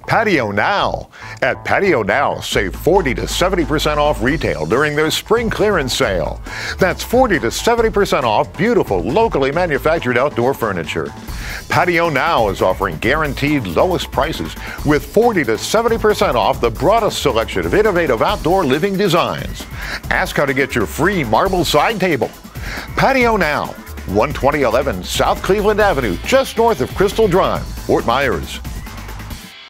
Patio Now. At Patio Now, save 40 to 70% off retail during their spring clearance sale. That's 40 to 70% off beautiful, locally manufactured outdoor furniture. Patio Now is offering guaranteed lowest prices with 40 to 70% off the broadest selection of innovative outdoor living designs. Ask how to get your free marble side table. Patio Now, 12011 South Cleveland Avenue, just north of Crystal Drive, Fort Myers.